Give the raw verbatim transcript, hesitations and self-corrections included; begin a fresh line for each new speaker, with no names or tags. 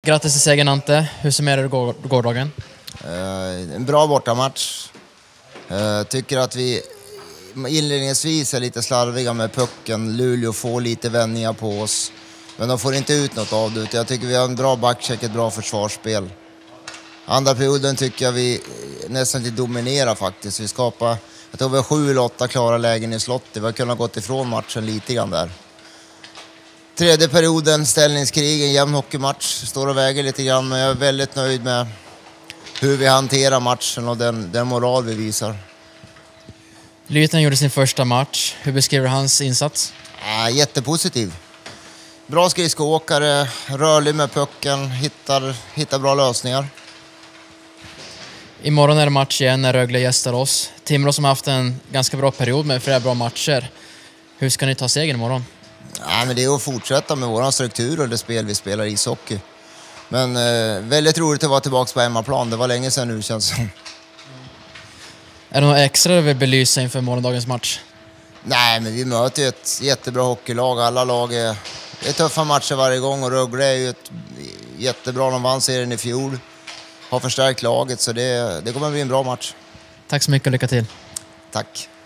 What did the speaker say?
Grattis till segern, Ante. Hur summerar du går- gårdagen?
Uh, en bra bortamatch. Uh, tycker att vi inledningsvis är lite slarviga med pucken. Luleå får lite vändningar på oss. Men de får inte ut något av det. Jag tycker vi har en bra backcheck, ett bra försvarsspel. Andra perioden tycker jag vi nästan inte dominerar faktiskt. Vi skapar, jag tror vi har sju eller åtta klara lägen i slottet. Vi har kunnat gått ifrån matchen lite grann där. Tredje perioden, ställningskrig, en jämn hockeymatch. Står och väger lite grann, men jag är väldigt nöjd med hur vi hanterar matchen och den, den moral vi visar.
Lyten gjorde sin första match. Hur beskriver du hans insats?
Äh, jättepositiv. Bra skridskoåkare, rörlig med pucken, hittar, hittar bra lösningar.
Imorgon är det match igen när Rögle gästar oss. Timrå som har haft en ganska bra period med flera bra matcher. Hur ska ni ta segern imorgon?
Ja, men det är att fortsätta med våran struktur och det spel vi spelar i ishockey. Men eh, väldigt roligt att vara tillbaka på hemmaplan. Det var länge sedan nu, känns som.
Är det något extra du vill belysa inför morgondagens match?
Nej, men vi möter ju ett jättebra hockeylag. Alla lag är, är tuffa matcher varje gång och Rögle är ju ett jättebra. De vann serien i fjol. Har förstärkt laget, så det, det kommer att bli en bra match.
Tack så mycket och lycka till.
Tack.